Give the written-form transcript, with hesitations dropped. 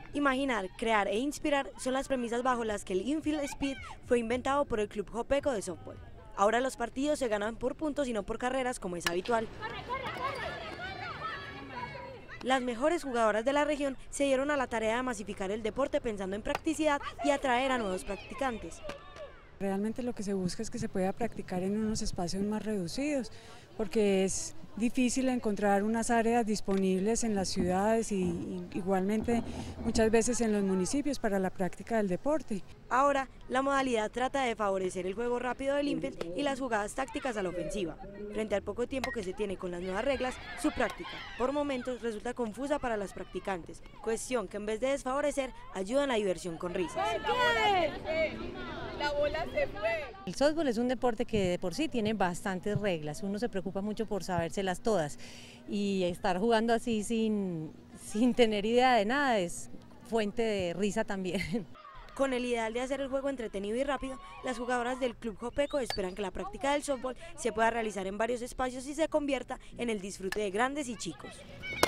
Imaginar, crear e inspirar son las premisas bajo las que el Infield Speed fue inventado por el Club Jopeco de softball. Ahora los partidos se ganan por puntos y no por carreras como es habitual. Las mejores jugadoras de la región se dieron a la tarea de masificar el deporte pensando en practicidad y atraer a nuevos practicantes. Realmente lo que se busca es que se pueda practicar en unos espacios más reducidos, porque es difícil encontrar unas áreas disponibles en las ciudades y igualmente muchas veces en los municipios para la práctica del deporte. Ahora, la modalidad trata de favorecer el juego rápido del infield y las jugadas tácticas a la ofensiva. Frente al poco tiempo que se tiene con las nuevas reglas, su práctica, por momentos, resulta confusa para las practicantes, cuestión que en vez de desfavorecer, ayuda en la diversión con risas. La bola se fue. El softball es un deporte que de por sí tiene bastantes reglas, uno se preocupa mucho por sabérselas todas y estar jugando así sin tener idea de nada es fuente de risa también. Con el ideal de hacer el juego entretenido y rápido, las jugadoras del Club Jopeco esperan que la práctica del softball se pueda realizar en varios espacios y se convierta en el disfrute de grandes y chicos.